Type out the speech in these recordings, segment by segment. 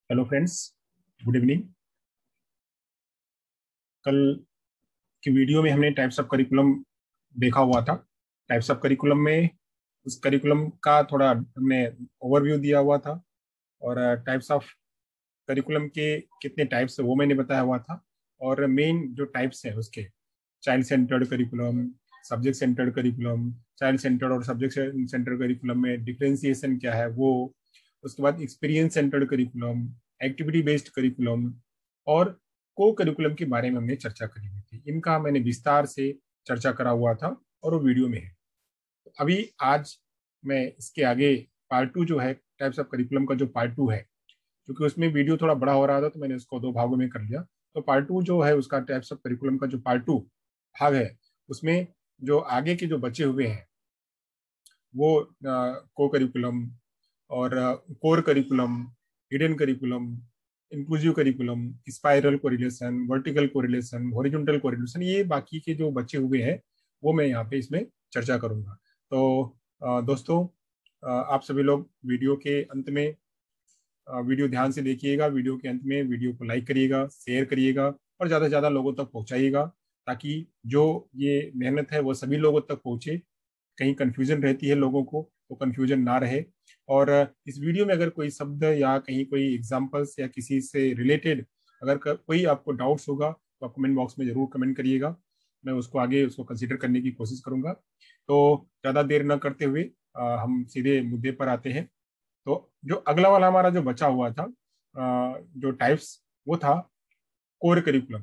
Hello friends, good evening. कल की video में हमने टाइप्स ऑफ करिकुलम देखा हुआ था। टाइप्स ऑफ करिकुलम में उस करिकुलम का थोड़ा हमने ओवरव्यू दिया हुआ था, और टाइप्स ऑफ करिकुलम के कितने टाइप्स है वो मैंने बताया हुआ था। और मेन जो टाइप्स हैं उसके child centred curriculum, subject centred curriculum, child centred और सब्जेक्ट सेंटर्ड करिकुलम में डिफरेंशिएशन क्या है वो, उसके बाद experience centred curriculum, activity based curriculum और को करिकुलम के बारे में हमने चर्चा करी हुई थी। इनका मैंने विस्तार से चर्चा करा हुआ था और वो वीडियो में है। अभी आज मैं इसके आगे पार्ट टू जो है टाइप्स ऑफ करिकुलम का, जो पार्ट टू है, क्योंकि उसमें वीडियो थोड़ा बड़ा हो रहा था तो मैंने उसको दो भागों में कर लिया। तो पार्ट टू जो है उसका टाइप्स ऑफ करिकुलम का जो पार्ट टू भाग है, उसमें जो आगे के जो बचे हुए हैं वो को करिकुलम और core curriculum, hidden curriculum, inclusive curriculum, spiral correlation, vertical correlation, horizontal correlation, ये बाकी के जो बचे हुए हैं वो मैं यहाँ पे इसमें चर्चा करूंगा। तो दोस्तों, आप सभी लोग वीडियो के अंत में वीडियो ध्यान से देखिएगा। वीडियो के अंत में वीडियो को लाइक करिएगा, शेयर करिएगा और ज़्यादा से ज़्यादा लोगों तक पहुँचाइएगा, ताकि जो ये मेहनत है वो सभी लोगों तक पहुँचे। कहीं कंफ्यूजन रहती है लोगों को, तो कंफ्यूजन ना रहे। और इस वीडियो में अगर कोई शब्द या कहीं कोई एग्जांपल्स या किसी से रिलेटेड अगर कोई आपको डाउट्स होगा तो आप कमेंट बॉक्स में जरूर कमेंट करिएगा। मैं उसको आगे उसको कंसिडर करने की कोशिश करूंगा। तो ज़्यादा देर न करते हुए हम सीधे मुद्दे पर आते हैं। तो जो अगला वाला हमारा जो बचा हुआ था, जो टाइप्स, वो था कोर करिकुलम।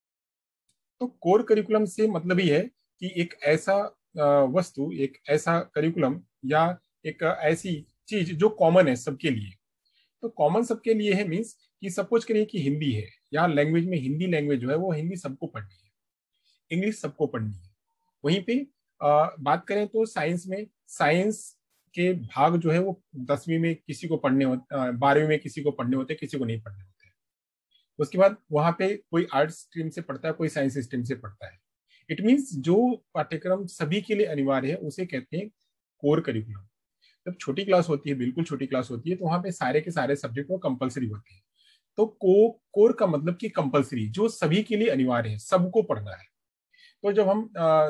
तो कोर करिकुलम से मतलब ही है कि एक ऐसा वस्तु, एक ऐसा करिकुलम या एक ऐसी चीज जो कॉमन है सबके लिए। तो कॉमन सबके लिए है मीन्स कि सपोज करिए कि हिंदी है, या लैंग्वेज में हिंदी लैंग्वेज जो है वो हिंदी सबको पढ़नी है, इंग्लिश सबको पढ़नी है। वहीं पे बात करें तो साइंस में, साइंस के भाग जो है वो 10वीं में किसी को पढ़ने होते, 12वीं में किसी को पढ़ने होते, किसी को नहीं पढ़ने होते। उसके बाद वहां पे कोई आर्ट स्ट्रीम से पढ़ता है, कोई साइंस स्ट्रीम से पढ़ता है। इट मीन्स जो पाठ्यक्रम सभी के लिए अनिवार्य है उसे कहते हैं कोर करिकुलम। जब छोटी क्लास होती है, बिल्कुल छोटी क्लास होती है, तो वहां पे सारे के सारे सब्जेक्ट वो कंपलसरी होते हैं। तो कोर का मतलब कि कंपलसरी, जो सभी के लिए अनिवार्य है, सबको पढ़ना है। तो जब हम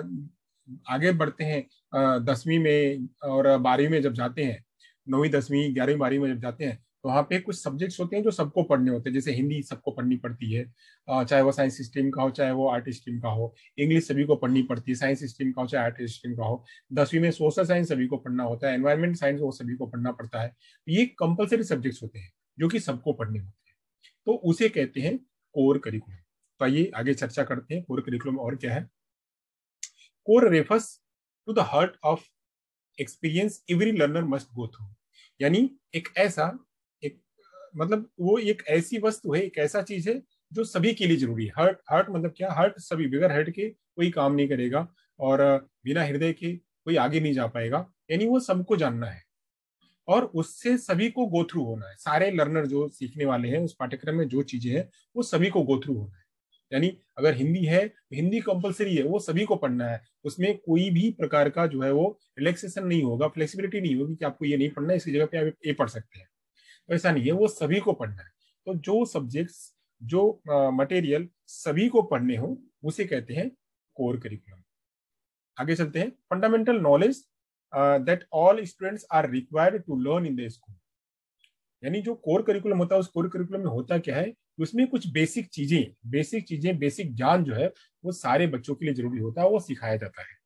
आगे बढ़ते हैं 10वीं में और 12वीं में जब जाते हैं, 9वीं 10वीं 11वीं 12वीं में जब जाते हैं, तो वहाँ पे कुछ सब्जेक्ट्स होते हैं जो सबको पढ़ने होते हैं। जैसे हिंदी सबको पढ़नी पड़ती है, चाहे वो साइंस स्ट्रीम का हो चाहे वो आर्ट स्ट्रीम का हो। इंग्लिश सभी को पढ़नी पड़ती है, साइंस स्ट्रीम का हो चाहे आर्ट स्ट्रीम का हो। 10वीं में सोशल साइंस सभी को पढ़ना होता है, एनवायरमेंट साइंस वो सभी को पढ़ना पड़ता है। ये कंपलसरी सब्जेक्ट्स होते हैं जो कि सबको पढ़ने होते हैं। तो उसे कहते हैं कोर करिकुलम। तो आइए आगे चर्चा करते हैं कोर करिकुलम और क्या है। Core refers to the heart of experience every learner must go through. यानी एक ऐसा, एक मतलब वो एक ऐसी वस्तु है, एक ऐसा चीज है जो सभी के लिए जरूरी है। हार्ट, हार्ट मतलब क्या, हार्ट सभी, बगैर हार्ट के कोई काम नहीं करेगा, और बिना हृदय के कोई आगे नहीं जा पाएगा। यानी वो सबको जानना है और उससे सभी को गो थ्रू होना है। सारे लर्नर जो सीखने वाले हैं उस पाठ्यक्रम में जो चीजें हैं वो सभी को गो थ्रू होना है। यानी अगर हिंदी है तो हिंदी कंपलसरी है, वो सभी को पढ़ना है। उसमें कोई भी प्रकार का जो है वो रिलैक्सेशन नहीं होगा, फ्लेक्सिबिलिटी नहीं होगी कि आपको ये नहीं पढ़ना है, इसकी जगह पे आप ये पढ़ सकते हैं। तो ऐसा नहीं है, वो सभी को पढ़ना है। तो जो सब्जेक्ट्स, जो मटेरियल सभी को पढ़ने हो उसे कहते हैं कोर करिकुलम। आगे चलते हैं। Fundamental knowledge that all students are required to learn in the school. यानी जो कोर करिकुलम होता है, उस कोर करिकुलम में होता क्या है, उसमें कुछ बेसिक चीजें, बेसिक ज्ञान जो है वो सारे बच्चों के लिए जरूरी होता है, वो सिखाया जाता है।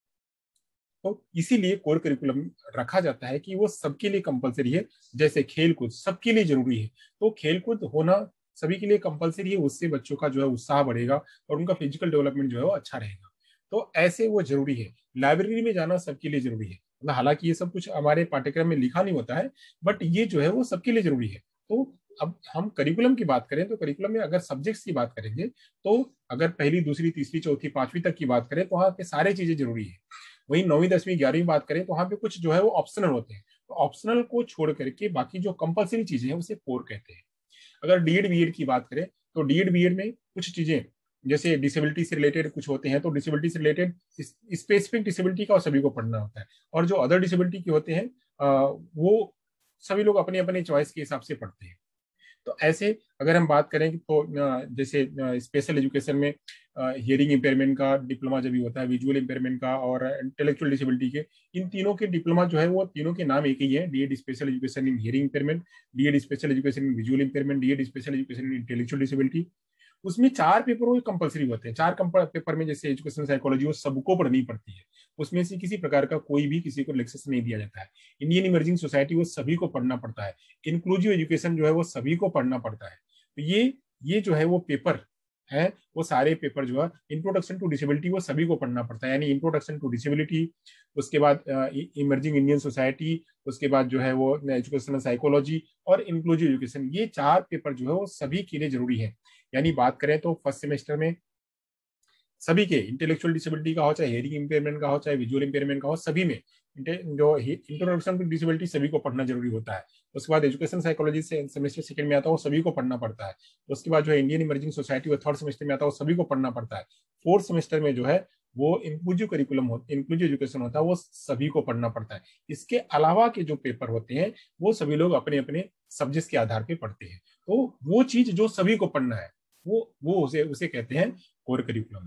तो इसीलिए कोर करिकुलम रखा जाता है कि वो सबके लिए कंपलसरी है। जैसे खेल कूद सबके लिए जरूरी है, तो खेल कूद होना सभी के लिए कंपलसरी है। उससे बच्चों का जो है उत्साह बढ़ेगा और उनका फिजिकल डेवलपमेंट जो है वो अच्छा रहेगा। तो ऐसे वो जरूरी है। लाइब्रेरी में जाना सबके लिए जरूरी है, मतलब हालांकि ये सब कुछ हमारे पाठ्यक्रम में लिखा नहीं होता है, बट ये जो है वो सबके लिए जरूरी है। तो अब हम करिकुलम की बात करें तो करिकुलम में अगर सब्जेक्ट्स की बात करेंगे, तो अगर पहली दूसरी तीसरी चौथी पांचवी तक की बात करें तो वहाँ पे सारी चीजें जरूरी है। वहीं 9वीं 10वीं 11वीं बात करें तो वहां पे कुछ जो है वो ऑप्शनल होते हैं। तो ऑप्शनल को छोड़ करके बाकी जो कंपलसरी चीजें हैं उसे कोर कहते हैं। अगर डीएड बीएड की बात करें तो डीएड बीएड में कुछ चीजें जैसे डिसेबिलिटी से रिलेटेड कुछ होते हैं, तो डिसेबिलिटी से रिलेटेड स्पेसिफिक डिसेबिलिटी का सभी को पढ़ना होता है। और जो अदर डिसेबिलिटी के होते हैं वो सभी लोग अपने अपने चॉइस के हिसाब से पढ़ते हैं। तो ऐसे अगर हम बात करें तो जैसे स्पेशल एजुकेशन में हियरिंग इम्पेयरमेंट का डिप्लोमा जब भी होता है, विजुअल इम्पेयरमेंट का और इंटेलेक्चुअल डिसेबिलिटी के, इन तीनों के डिप्लोमा जो है वो तीनों के नाम एक ही है, D Ed special education in hearing impairment, D Ed special education in visual impairment, D Ed special education in intellectual disability. उसमें 4 पेपर वो कंपलसरी होते हैं। 4 पेपर में जैसे एजुकेशन साइकोलॉजी वो सबको पढ़नी पड़ती है, उसमें से किसी प्रकार का कोई भी किसी को रिलैक्सेशन नहीं दिया जाता है। इंडियन इमर्जिंग सोसाइटी वो सभी को पढ़ना पड़ता है। इंक्लूसिव एजुकेशन जो है वो सभी को पढ़ना पड़ता है। तो ये जो है वो पेपर है, वो सारे पेपर जो है इंट्रोडक्शन टू डिसेबिलिटी वो सभी को पढ़ना पड़ता है, यानी इंट्रोडक्शन टू डिसेबिलिटी, उसके बाद इमर्जिंग इंडियन सोसाइटी, उसके बाद जो है वो एजुकेशनल साइकोलॉजी और इंक्लूसिव एजुकेशन, ये 4 पेपर जो है वो सभी के लिए जरूरी है। यानी बात करें तो फर्स्ट सेमेस्टर में सभी के, इंटेलेक्चुअल डिसेबिलिटी का हो, चाहे हेयरिंग इंपेयरमेंट का हो, चाहे विजुअल इंपेयरमेंट का हो, सभी में जो इंट्रोडक्शन टू डिसेबिलिटी सभी को पढ़ना जरूरी होता है। उसके बाद एजुकेशन साइकोलॉजी से सेमेस्टर सेकंड में आता है, वो सभी को पढ़ना पड़ता है। उसके बाद जो है इंडियन इमर्जिंग सोसाइटी वो थर्ड सेमेस्टर में आता है, वो सभी को पढ़ना पड़ता है। फोर्थ सेमेस्टर में जो है वो इंक्लूसिव करिकुलम होता है, इंक्लूसिव एजुकेशन होता है, वो सभी को पढ़ना पड़ता है। इसके अलावा के जो पेपर होते हैं वो सभी लोग अपने अपने सब्जेक्ट के आधार पर पढ़ते हैं। तो वो चीज जो सभी को पढ़ना है वो उसे उसे कहते हैं कोर करिकुलम।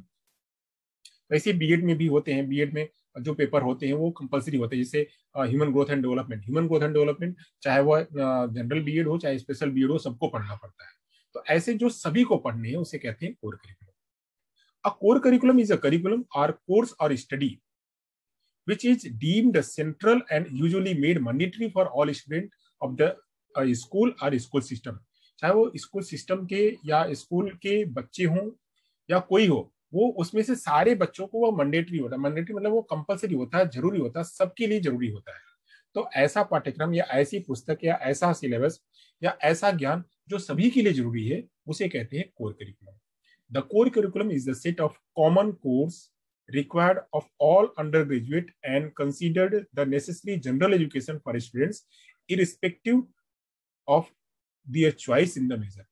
वैसे बीएड में भी होते हैं, बीएड में जो पेपर होते हैं वो कंपलसरी होते हैं, जैसे ह्यूमन ग्रोथ एंड डेवलपमेंट, चाहे वो जनरल बीएड हो चाहे स्पेशल बीएड हो, सबको पढ़ना पड़ता है। तो ऐसे जो सभी को पढ़ने हैं उसे कहते हैं core curriculum. A core curriculum is a curriculum or course or study which is deemed central and usually made mandatory for all students of the school or school system। चाहे वो स्कूल सिस्टम के या school के बच्चे हों या कोई हो, वो उसमें से सारे बच्चों को वो मैंडेटरी होता है। मैंडेटरी मतलब वो कंपलसरी होता है, जरूरी होता है, सबके लिए जरूरी होता है। तो ऐसा पाठ्यक्रम या ऐसी पुस्तक या ऐसा सिलेबस या ऐसा ज्ञान जो सभी के लिए जरूरी है उसे कहते हैं core curriculum. The core curriculum is the set of common course required of all undergraduate and considered the necessary general education for students irrespective of their choice in the major।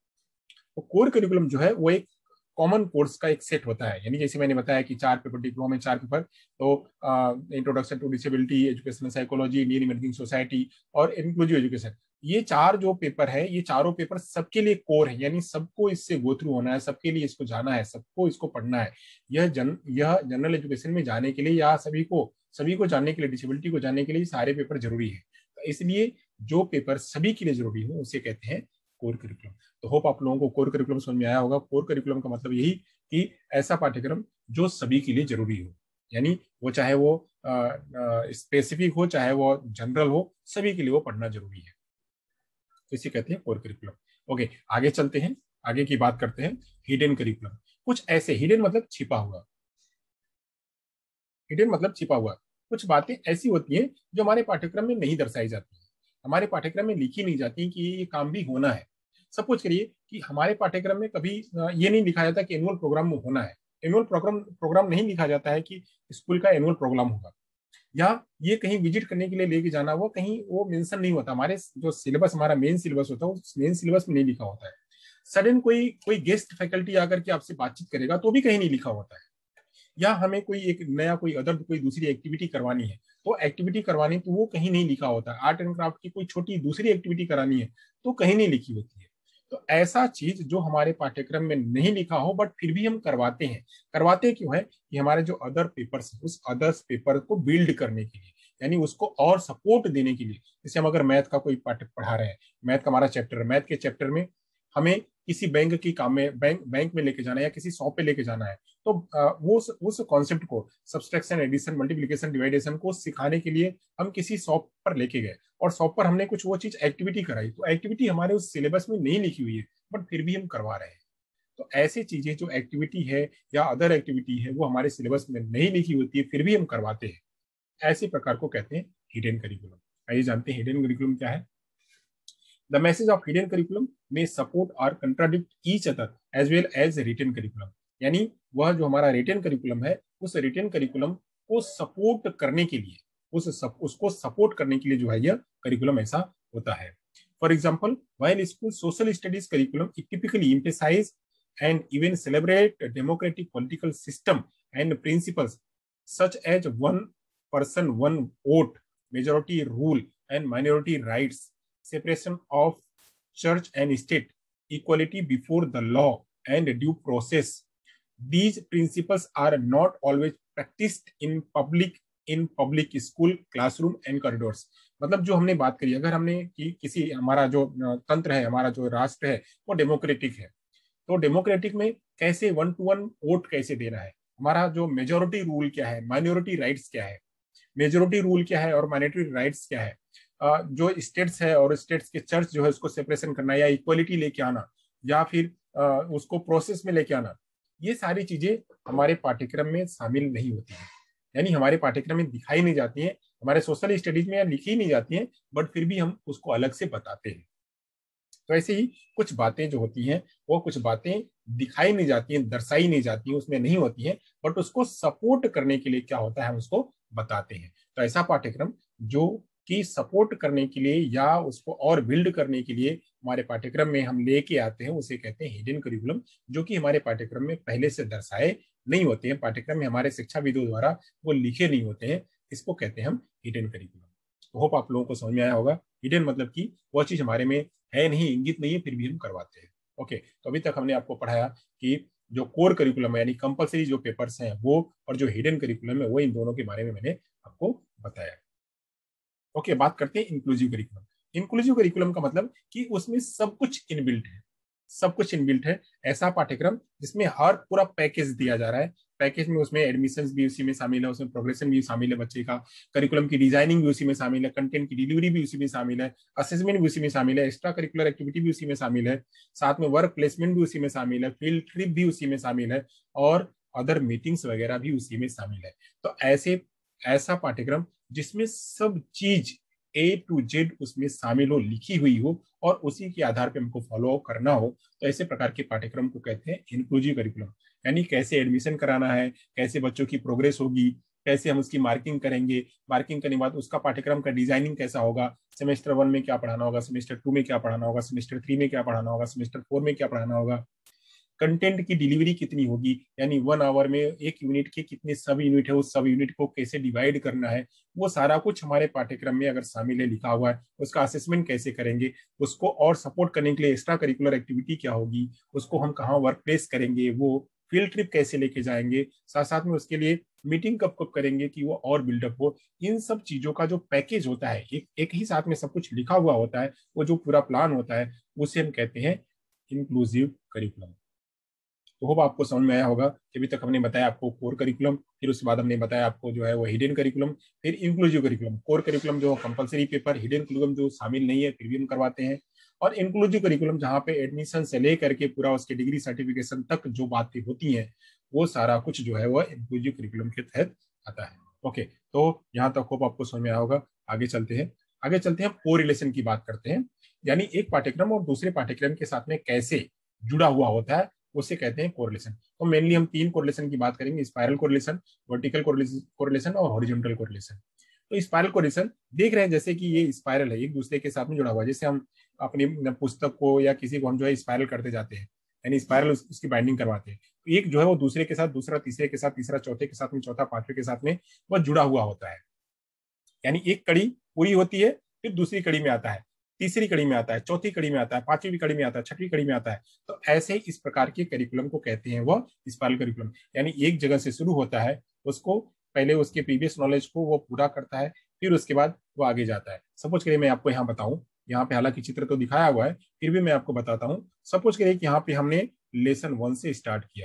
तो कोर करिकुलम जो है वो एक common course का एक set होता है, यानी जैसे मैंने बताया कि 4 पेपर डिप्लोमा में 4 पेपर, तो introduction to disability, educational psychology, Indian emerging society और इंक्लूसिव एजुकेशन, ये 4 जो पेपर है ये चारों पेपर सबके लिए कोर है, यानी सबको इससे गो थ्रू होना है, सबके लिए इसको जाना है, सबको इसको पढ़ना है। यह जनरल एजुकेशन में जाने के लिए या सभी को जानने के लिए, डिसेबिलिटी को जानने के लिए सारे पेपर जरूरी है। तो इसलिए जो पेपर सभी के लिए जरूरी हो उसे कहते हैं कोर करिकुलम। तो होप आप लोगों को कोर करिकुलम समझ में आया होगा। कोर करिकुलम का मतलब यही कि ऐसा पाठ्यक्रम जो सभी के लिए जरूरी हो, यानी वो चाहे वो स्पेसिफिक हो चाहे वो जनरल हो, सभी के लिए वो पढ़ना जरूरी है, तो इसे कहते हैं कोर करिकुलम। ओके, आगे चलते हैं, आगे की बात करते हैं हिडन करिकुलम। कुछ ऐसे, हिडन मतलब छिपा हुआ, हिडन मतलब छिपा हुआ, कुछ बातें ऐसी होती हैं जो हमारे पाठ्यक्रम में नहीं दर्शाई जाती है, हमारे पाठ्यक्रम में लिखी नहीं जाती कि ये काम भी होना है। सपोज करिए कि हमारे पाठ्यक्रम में कभी ये नहीं लिखा जाता कि एनुअल प्रोग्राम होना है, एनुअल प्रोग्राम नहीं लिखा जाता है कि स्कूल का एनुअल प्रोग्राम होगा, या ये कहीं विजिट करने के लिए लेके जाना, वो कहीं वो मेंशन नहीं होता। हमारे जो सिलेबस, हमारा मेन सिलेबस होता है, उस मेन सिलेबस में नहीं लिखा होता है। सडन कोई कोई गेस्ट फैकल्टी आकर के आपसे बातचीत करेगा तो भी कहीं नहीं लिखा होता है। या हमें कोई एक नया कोई दूसरी एक्टिविटी करवानी है, तो एक्टिविटी करवानी तो वो कहीं नहीं लिखा होता है। आर्ट एंड क्राफ्ट की कोई छोटी दूसरी एक्टिविटी करानी है तो कहीं नहीं लिखी होती है। तो ऐसा चीज जो हमारे पाठ्यक्रम में नहीं लिखा हो बट फिर भी हम करवाते हैं, करवाते क्यों है कि हमारे जो अदर पेपर्स है उस अदर्स पेपर को बिल्ड करने के लिए, यानी उसको और सपोर्ट देने के लिए। जैसे हम अगर मैथ का कोई पाठ पढ़ा रहे हैं, मैथ का हमारा चैप्टर है, मैथ के चैप्टर में हमें किसी बैंक की काम में बैंक में लेके जाना है या किसी शॉप पे लेके जाना है, तो वो उस कॉन्सेप्ट को, सब्सट्रैक्शन, एडिशन, मल्टीप्लिकेशन, डिवाइडेशन को सिखाने के लिए हम किसी शॉप पर लेके गए और शॉप पर हमने कुछ वो चीज एक्टिविटी कराई, तो एक्टिविटी हमारे उस सिलेबस में नहीं लिखी हुई है बट फिर भी हम करवा रहे हैं। तो ऐसी चीजें जो एक्टिविटी है या अदर एक्टिविटी है वो हमारे सिलेबस में नहीं लिखी होती है फिर भी हम करवाते हैं, ऐसे प्रकार को कहते हैं हिडन करिकुलम। आइए जानते हैं हिडन करिकुलम क्या है। The message of hidden curriculum may support or contradict each other as well as written curriculum। यानी वह जो हमारा रिटन करिकुलम है उस रिटन करिकुलम को सपोर्ट करने के लिए, उसको सपोर्ट करने के लिए जो है यह करिकुलम ऐसा होता है। For example, while school social studies curriculum it typically emphasize and even celebrate democratic political system and principles such as one person one vote, majority rule and minority rights, separation of church and state, equality before the law and due process. These principles are not always practiced in public school, classroom and corridors. मतलब जो हमने बात करी, अगर हमने कि किसी हमारा जो तंत्र है, हमारा जो राष्ट्र है वो डेमोक्रेटिक है, तो डेमोक्रेटिक में कैसे 1 to 1 वोट कैसे देना है, हमारा जो मेजोरिटी रूल क्या है, माइनॉरिटी राइट्स क्या है, मेजोरिटी रूल क्या है और माइनॉरिटी राइट्स क्या है, जो स्टेट्स है और स्टेट्स के चर्च जो है उसको सेपरेशन करना या इक्वलिटी लेके आना या फिर उसको प्रोसेस में लेके आना, ये सारी चीजें हमारे पाठ्यक्रम में शामिल नहीं होती है, यानी हमारे पाठ्यक्रम में दिखाई नहीं जाती हैं, हमारे सोशल स्टडीज में लिखी नहीं जाती हैं, बट फिर भी हम उसको अलग से बताते हैं। तो ऐसे ही कुछ बातें जो होती हैं वो कुछ बातें दिखाई नहीं जाती हैं, दर्शाई नहीं जाती हैं, उसमें नहीं होती हैं, बट उसको सपोर्ट करने के लिए क्या होता है हम उसको बताते हैं। तो ऐसा पाठ्यक्रम जो कि सपोर्ट करने के लिए या उसको और बिल्ड करने के लिए हमारे पाठ्यक्रम में हम लेके आते हैं, उसे कहते हैं हिडन करिकुलम, जो कि हमारे पाठ्यक्रम में पहले से दर्शाए नहीं होते हैं, पाठ्यक्रम में हमारे शिक्षाविदों द्वारा वो लिखे नहीं होते हैं, इसको कहते हैं हम हिडन करिकुलम। तो होप आप लोगों को समझ में आया होगा। हिडन मतलब कि वह चीज हमारे में है नहीं, इंगित नहीं है, फिर भी हम करवाते हैं। ओके, तो अभी तक हमने आपको पढ़ाया कि जो कोर करिकुलम है यानी कंपलसरी जो पेपर्स हैं वो, और जो हिडन करिकुलम है वो, इन दोनों के बारे में मैंने आपको बताया। ओके, बात करते हैं इंक्लूसिव करिकुलम। इंक्लूसिव करिकुलम का मतलब कि उसमें सब कुछ इनबिल्ट है, सब कुछ इनबिल्ट है, ऐसा पाठ्यक्रम जिसमें हर पूरा पैकेज दिया जा रहा है। पैकेज में उसमें एडमिशन भी उसी में शामिल है, उसमें प्रोग्रेशन भी शामिल है बच्चे का, करिकुलम की डिजाइनिंग भी उसी में शामिल है, कंटेंट की डिलीवरी भी उसी में शामिल है, असेसमेंट भी उसी में शामिल है, एक्स्ट्रा करिकुलर एक्टिविटी भी उसी में शामिल है, साथ में वर्क प्लेसमेंट भी उसी में शामिल है, फील्ड ट्रिप भी उसी में शामिल है, और अदर मीटिंग्स वगैरह भी उसी में शामिल है। तो ऐसा पाठ्यक्रम जिसमें सब चीज A to Z उसमें शामिल हो, लिखी हुई हो, और उसी के आधार पे हमको फॉलो करना हो, तो ऐसे प्रकार के पाठ्यक्रम को कहते हैं इंक्लूसिव करिकुलम। यानी कैसे एडमिशन कराना है, कैसे बच्चों की प्रोग्रेस होगी, कैसे हम उसकी मार्किंग करेंगे, मार्किंग करने के बाद उसका पाठ्यक्रम का डिजाइनिंग कैसा होगा, सेमेस्टर 1 में क्या पढ़ाना होगा, सेमेस्टर 2 में क्या पढ़ाना होगा, सेमेस्टर 3 में क्या पढ़ाना होगा, सेमेस्टर 4 में क्या पढ़ाना होगा, कंटेंट की डिलीवरी कितनी होगी, यानी 1 आवर में एक यूनिट के कितने सब यूनिट है, उस सब यूनिट को कैसे डिवाइड करना है, वो सारा कुछ हमारे पाठ्यक्रम में अगर शामिल है, लिखा हुआ है। उसका असेसमेंट कैसे करेंगे, उसको और सपोर्ट करने के लिए एक्स्ट्रा करिकुलर एक्टिविटी क्या होगी, उसको हम कहाँ वर्क प्लेस करेंगे, वो फील्ड ट्रिप कैसे लेके जाएंगे, साथ साथ में उसके लिए मीटिंग कब कब करेंगे कि वो और बिल्डअप हो, इन सब चीजों का जो पैकेज होता है, एक ही साथ में सब कुछ लिखा हुआ होता है, वो जो पूरा प्लान होता है, उसे हम कहते हैं इंक्लूसिव करिकुलम। तो होप आपको समझ में आया होगा कि अभी तक हमने बताया आपको कोर करिकुलम, फिर उसके बाद हमने बताया आपको जो है वो हिडन करिकुलम, फिर इंक्लूसिव करिकुलम। कोर करिकुलम जो कंपलसरी पेपर, हिडन करिकुलम जो शामिल नहीं है फिर भी हम करवाते हैं, और इंक्लूसिव करिकुलम जहाँ पे एडमिशन से लेकर के पूरा उसके डिग्री सर्टिफिकेशन तक जो बातें होती हैं, वो सारा कुछ जो है वो इंक्लूसिव करिकुलम के तहत आता है। ओके, तो यहाँ तक होप आपको समझ में आया होगा। आगे चलते हैं, आगे चलते हैं को रिलेशन की बात करते हैं, यानी एक पाठ्यक्रम और दूसरे पाठ्यक्रम के साथ में कैसे जुड़ा हुआ होता है, उसे कहते हैं कोरिलेशन। तो मेनली हम 3 कोरिलेशन की बात करेंगे, स्पाइरल कोरिलेशन, वर्टिकल कोरिलेशन और हॉरिजॉन्टल कोरिलेशन। तो स्पाइरल कोरिलेशन देख रहे हैं जैसे कि ये स्पाइरल है, एक दूसरे के साथ में जुड़ा हुआ है, जैसे हम अपनी पुस्तक को या किसी को हम जो है स्पाइरल करते जाते हैं, यानी स्पाइरल उसकी बाइंडिंग करवाते हैं, तो एक जो है वो दूसरे के साथ, दूसरा तीसरे के साथ, तीसरा चौथे के साथ में, चौथा पांचवें के साथ में वह जुड़ा हुआ होता है। यानी एक कड़ी पूरी होती है, फिर दूसरी कड़ी में आता है, तीसरी कड़ी में आता है, चौथी कड़ी में आता है, पांचवी कड़ी में आता है, छठवीं कड़ी में आता है। तो ऐसे इस प्रकार के करिकुलम को कहते हैं वह स्पाइरल करिकुलम। यानी एक जगह से शुरू होता है, उसको पहले उसके प्रीवियस नॉलेज को वो पूरा करता है, फिर उसके बाद वो आगे जाता है। सपोज करिए मैं आपको यहाँ बताऊं, यहाँ पे हालांकि चित्र तो दिखाया हुआ है, फिर भी मैं आपको बताता हूँ। सपोज करिए कि यहाँ पे हमने लेसन 1 से स्टार्ट किया,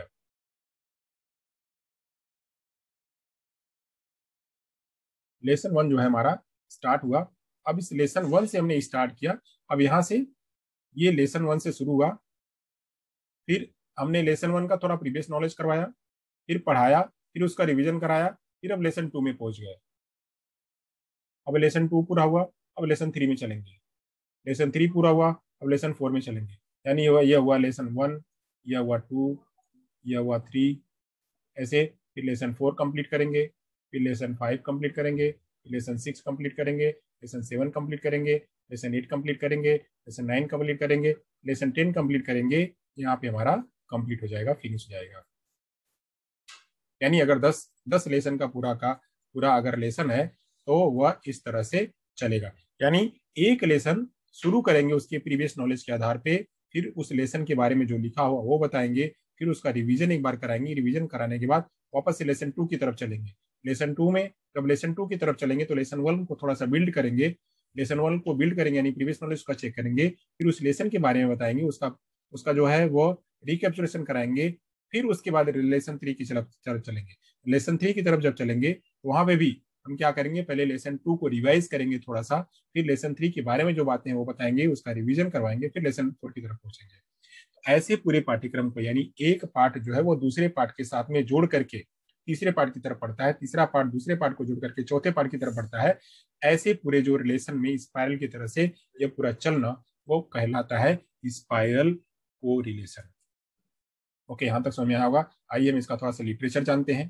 लेसन 1 जो है हमारा स्टार्ट हुआ। अब इस लेसन 1 से हमने स्टार्ट किया, अब यहाँ से ये लेसन 1 से शुरू हुआ, फिर हमने लेसन 1 का थोड़ा प्रीवियस नॉलेज करवाया, फिर पढ़ाया, फिर उसका रिवीजन कराया, फिर अब लेसन 2 में पहुंच गए। अब लेसन 2 पूरा हुआ, अब लेसन 3 में चलेंगे, लेसन 3 पूरा हुआ, अब लेसन 4 में चलेंगे। यानी यह हुआ लेसन 1, यह हुआ 2, यह हुआ 3, ऐसे फिर लेसन 4 कंप्लीट करेंगे, फिर लेसन 5 कंप्लीट करेंगे, लेसन 6 कंप्लीट करेंगे, लेसन 7 कंप्लीट करेंगे, लेसन 8 कंप्लीट करेंगे, लेसन 9 कंप्लीट करेंगे, लेसन 10 कंप्लीट करेंगे। यहाँ पे हमारा कंप्लीट हो जाएगा, फिनिश हो जाएगा। यानी अगर 10 लेसन का पूरा अगर लेसन है तो वह इस तरह से चलेगा। यानी एक लेसन शुरू करेंगे उसके प्रीवियस नॉलेज के आधार पे, फिर उस लेसन के बारे में जो लिखा हुआ वो बताएंगे, फिर उसका रिवीजन एक बार कराएंगे, रिवीजन कराने के बाद वापस से लेसन 2 की तरफ चलेंगे। लेसन 2 में जब लेसन 2 की तरफ चलेंगे तो लेसन 1 को थोड़ा सा बिल्ड करेंगे, लेसन 1 को बिल्ड करेंगे यानी प्रीवियस नॉलेज का चेक करेंगे, फिर उस लेसन के बारे में बताएंगे, उसका उसका जो है वो रिकैप्चुलेशन कराएंगे, फिर उसके बाद लेसन 3 की तरफ चलेंगे। लेसन 3 की तरफ जब चलेंगे तो वहां पे भी हम क्या करेंगे, पहले लेसन 2 को रिवाइज करेंगे थोड़ा सा, फिर लेसन 3 के बारे में जो बातें हैं वो बताएंगे, उसका रिवीजन करवाएंगे, फिर लेसन 4 की तरफ पहुंचेंगे। ऐसे पूरे पाठ्यक्रम को, यानी एक पार्ट जो है वो दूसरे पार्ट के साथ में जोड़ करके तीसरे पार्ट की तरफ पढ़ता है, तीसरा पार्ट दूसरे पार्ट को जोड़ करके चौथे पार्ट की तरफ पढ़ता है। ऐसे पूरे जो रिलेशन में स्पाइरल की तरह से ये पूरा चलना वो कहलाता है स्पाइरल को रिलेशन। ओके, यहां तक समझ में आया होगा। आइए हम इसका थोड़ा सा लिटरेचर जानते हैं।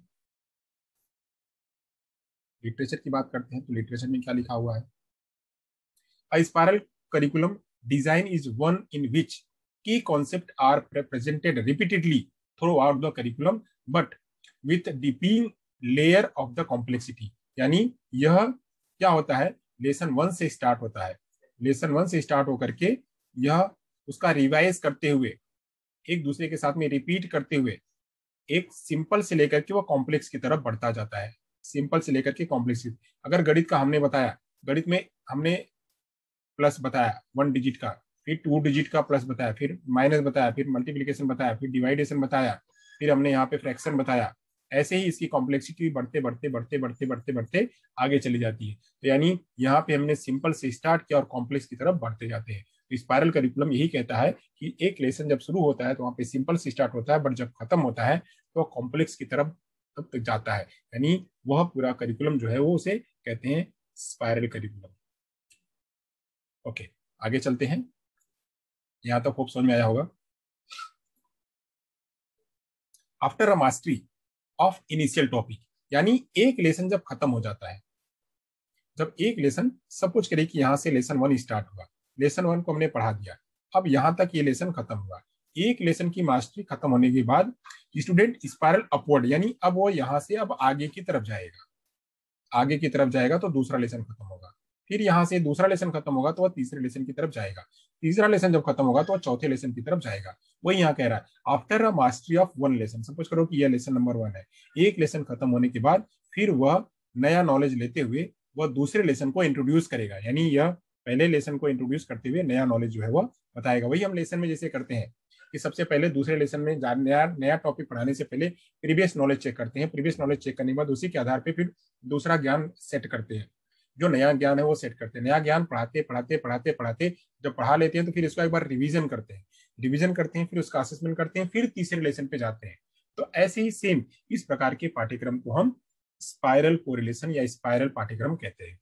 लिटरेचर की बात करते हैं तो लिटरेचर में क्या लिखा हुआ है। A spiral curriculum design is one in which key concepts are presented repeatedly throughout the curriculum but with deepening layer of the complexity। यानी यह क्या होता है, लेसन 1 से स्टार्ट होता है, लेसन 1 से स्टार्ट होकर के यह उसका रिवाइज करते हुए, एक दूसरे के साथ में रिपीट करते हुए, एक सिंपल से लेकर के वो कॉम्प्लेक्स की तरफ बढ़ता जाता है। सिंपल से लेकर के कॉम्प्लेक्स, अगर गणित का हमने बताया, गणित में हमने प्लस बताया 1 डिजिट का, फिर 2 डिजिट का प्लस बताया, फिर माइनस बताया, फिर मल्टीप्लिकेशन बताया, फिर डिवाइडेशन बताया, फिर हमने यहाँ पे फ्रैक्शन बताया। ऐसे ही इसकी कॉम्प्लेक्सिटी बढ़ते बढ़ते बढ़ते बढ़ते बढ़ते बढ़ते आगे चली जाती है। तो यानी यहाँ पे हमने सिंपल से स्टार्ट किया और कॉम्प्लेक्स की तरफ बढ़ते जाते हैं। तो स्पाइरल करिकुलम यही कहता है कि एक लेसन जब शुरू होता है तो वहाँ पे सिंपल से स्टार्ट होता है, बट जब खत्म होता है तो कॉम्प्लेक्स की तरफ तक जाता है। यानी वह पूरा करिकुलम जो है वो उसे कहते हैं स्पाइरल करिकुलम। ओके, आगे चलते हैं। यहां तक खूब समझ में आया होगा। After a mastery of initial topic, यानी एक लेसन जब खत्म हो जाता है, जब एक लेसन, सब कुछ करें कि यहां से लेसन 1 स्टार्ट हुआ, लेसन 1 को हमने पढ़ा दिया, अब यहां तक ये लेसन खत्म हुआ। एक लेसन की मास्टरी खत्म होने के बाद स्टूडेंट स्पाइरल अपवर्ड, यानी अब वो यहां से अब आगे की तरफ जाएगा, आगे की तरफ जाएगा तो दूसरा लेसन खत्म होगा, फिर यहां से दूसरा लेसन खत्म होगा तो वह तीसरे लेसन की तरफ जाएगा, तीसरा लेसन जब खत्म होगा तो वह चौथे लेसन की तरफ जाएगा। वही यहाँ कह रहा है after a mastery of 1 lesson, suppose करो कि यह लेसन नंबर 1 है, एक लेसन खत्म होने के बाद फिर वह नया नॉलेज लेते हुए वह दूसरे लेसन को इंट्रोड्यूस करेगा, यानी यह पहले लेसन को इंट्रोड्यूस करते हुए नया नॉलेज जो है वह बताएगा। वही हम लेसन में जैसे करते हैं कि सबसे पहले दूसरे लेसन में नया नया टॉपिक पढ़ाने से पहले प्रीवियस नॉलेज चेक करते हैं, प्रीवियस नॉलेज चेक करने के बाद उसी के आधार पर फिर दूसरा ज्ञान सेट करते हैं, जो नया ज्ञान है वो सेट करते हैं। नया ज्ञान पढ़ाते पढ़ाते पढ़ाते पढ़ाते जब पढ़ा लेते हैं तो फिर इसको एक बार रिवीजन करते हैं, रिवीजन करते हैं, फिर उसका असेसमेंट करते हैं, फिर तीसरे लेसन पे जाते हैं। तो ऐसे ही सेम इस प्रकार के पाठ्यक्रम को हम स्पाइरल कोरिलेशन या स्पाइरल पाठ्यक्रम कहते हैं।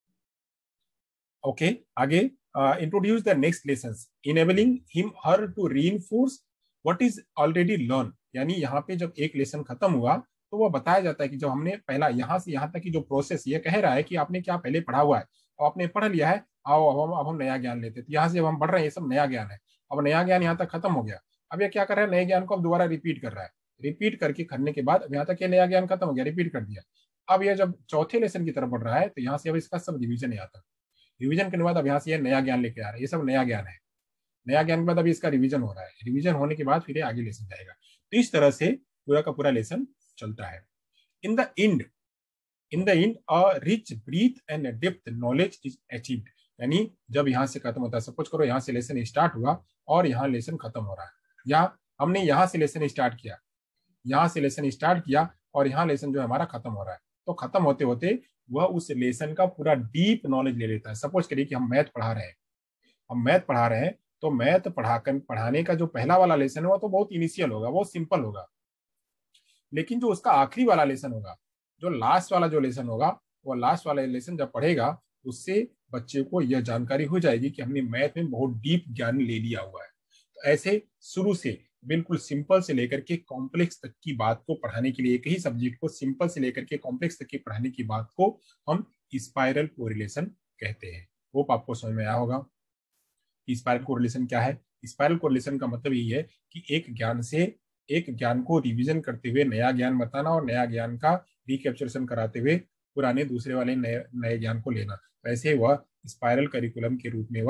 ओके, आगे introduce the next lessons enabling him her to reinforce what is already learn, यानी यहाँ पे जब एक लेसन खत्म हुआ तो वह बताया जाता है कि जब हमने पहला यहाँ से यहाँ तक की जो प्रोसेस, ये कह रहा है कि आपने क्या पहले पढ़ा हुआ है और आपने पढ़ लिया है, आओ अब हम नया ज्ञान लेते हैं। तो यहाँ से हम बढ़ रहे हैं, ये सब नया ज्ञान है, अब नया ज्ञान यहाँ तक खत्म हो गया, अब ये क्या कर रहा है, नए ज्ञान को अब दोबारा रिपीट कर रहा है, रिपीट करके करने के बाद अब यहाँ तक ये नया ज्ञान खत्म हो गया, रिपीट कर दिया। अब ये जब चौथे लेसन की तरफ बढ़ रहा है तो यहाँ से अब इसका सब रिविजन है, यहाँ तक रिविजन करने के बाद अब यहाँ से ये नया ज्ञान लेके आ रहा है, ये सब नया ज्ञान है, नया ज्ञान के बाद अभी इसका रिवीजन हो रहा है, रिवीजन होने के बाद फिर आगे लेसन जाएगा। तो इस तरह से पूरा का पूरा लेसन चलता है। In the end a rich breadth and depth knowledge is achieved, यानी जब यहाँ से खत्म होता है, सपोज करो यहाँ से लेसन स्टार्ट हुआ और यहाँ लेसन खत्म हो रहा है, या हमने यहाँ से लेसन स्टार्ट किया, यहाँ से लेसन स्टार्ट किया और यहाँ लेसन जो हमारा खत्म हो रहा है, तो खत्म होते होते वह उस लेसन का पूरा डीप नॉलेज ले लेता है। सपोज करिए कि हम मैथ पढ़ा रहे हैं, हम मैथ पढ़ा रहे हैं, तो मैथ पढ़ाने का जो पहला वाला लेसन है वो तो बहुत इनिशियल होगा, बहुत सिंपल होगा, लेकिन जो उसका आखिरी वाला लेसन होगा, जो लास्ट वाला जो लेसन होगा, वो लास्ट वाला लेसन जब पढ़ेगा उससे बच्चे को यह जानकारी हो जाएगी कि हमने मैथ में बहुत डीप ज्ञान ले लिया हुआ है। तो ऐसे शुरू से बिल्कुल सिंपल से लेकर के कॉम्प्लेक्स तक की बात को पढ़ाने के लिए, एक ही सब्जेक्ट को सिंपल से लेकर के कॉम्प्लेक्स तक की पढ़ाने की बात को हम स्पाइरल कोरिलेशन कहते हैं। होप आपको समझ में आया होगा कि स्पाइरल कोरिलेशन क्या है। स्पाइरल कोरिलेशन का मतलब यही है कि एक ज्ञान को रिवीजन करते हुए नया ज्ञान बताना और नया ज्ञान का रिकैप्चरेशन कराते हुए पुराने दूसरे वाले नए ज्ञान को लेना। वैसे वह स्पाइरल करिकुलम के रूप में वह